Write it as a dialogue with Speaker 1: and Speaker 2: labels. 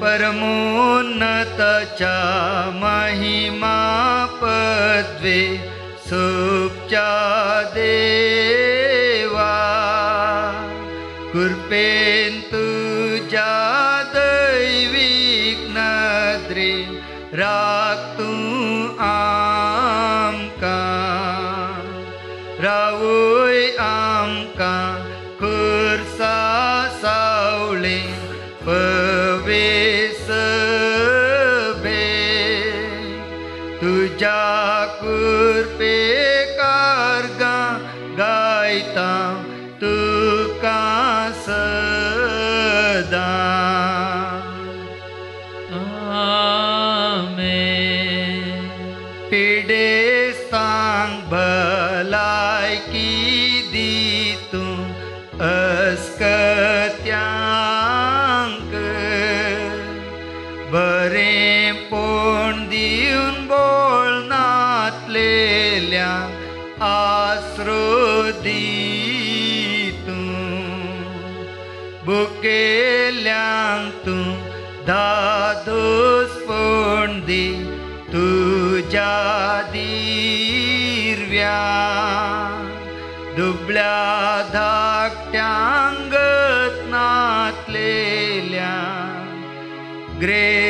Speaker 1: परमोन्नतच्या महिमा पदवे सुपच्या देवा, कृपेन तुझ्या दैविक नदरे राख तू आमका, रावूय आमका खुर्सा सावळे पवेस भे, तुझ्या कृपे कारगा गायता तुका सदा.
Speaker 2: आमेन.
Speaker 1: पिडे सांग भलायकी दितू अस्कत्यांक, बरे पोण दिवन बोलनातलेल्या आसरो दितू, बुकेल्यांक तू धादोस पोण दी तुझ्या दिरव्या, दुबळ्या धाकट्यांगत नातलेल्या ग्रे